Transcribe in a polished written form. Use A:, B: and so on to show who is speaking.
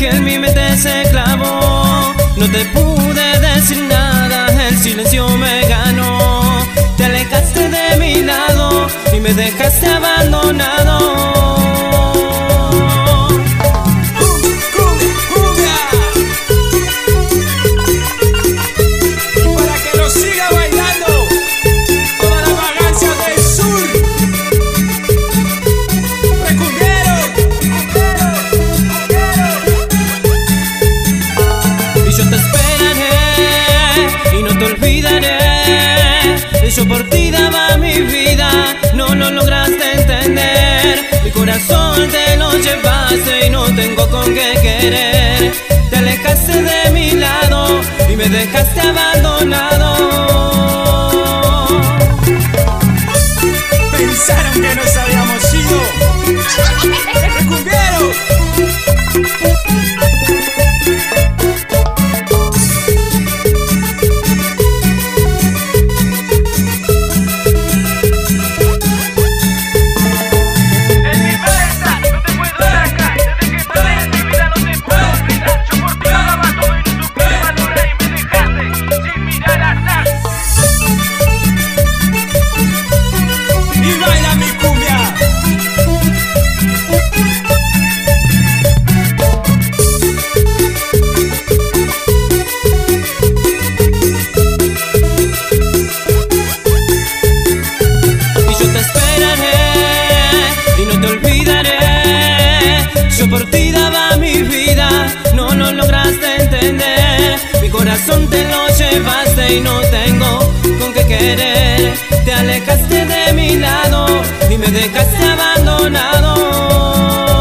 A: que en mi mente se clavó. No te pude decir nada, el silencio me ganó. Te alejaste de mi lado y me dejaste abandonado. Yo por ti daba mi vida, no lo lograste entender. Mi corazón te lo llevaste y no tengo con qué querer. Te alejaste de mi lado y me dejaste abandonado.
B: Pensaron que nos habíamos ido. ¡Recumbieros!
A: Por ti daba mi vida, no lo lograste entender. Mi corazón te lo llevaste y no tengo con qué querer. Te alejaste de mi lado y me dejaste abandonado.